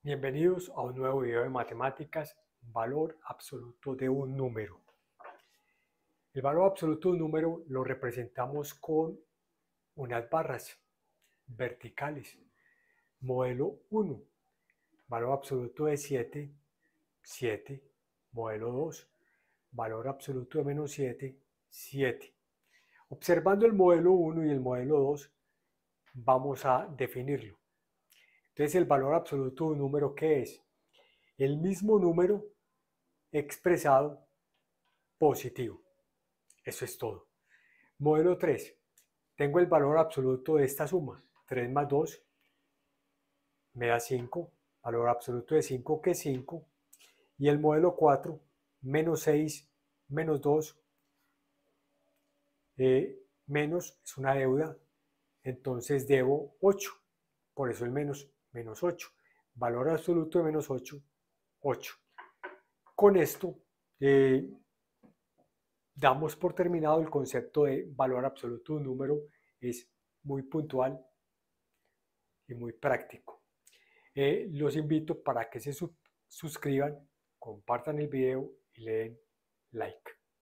Bienvenidos a un nuevo video de matemáticas, valor absoluto de un número. El valor absoluto de un número lo representamos con unas barras verticales. Modelo 1, valor absoluto de 7, 7. Modelo 2, valor absoluto de menos 7, 7. Observando el modelo 1 y el modelo 2, vamos a definirlo. Entonces, el valor absoluto de un número, ¿qué es? El mismo número expresado positivo. Eso es todo. Modelo 3. Tengo el valor absoluto de esta suma. 3 más 2 me da 5. Valor absoluto de 5 que es 5. Y el modelo 4, menos 6, menos 2, menos es una deuda. Entonces debo 8. Por eso el menos 8. Valor absoluto de menos 8, 8. Con esto damos por terminado el concepto de valor absoluto de un número. Es muy puntual y muy práctico. Los invito para que se suscriban, compartan el video y le den like.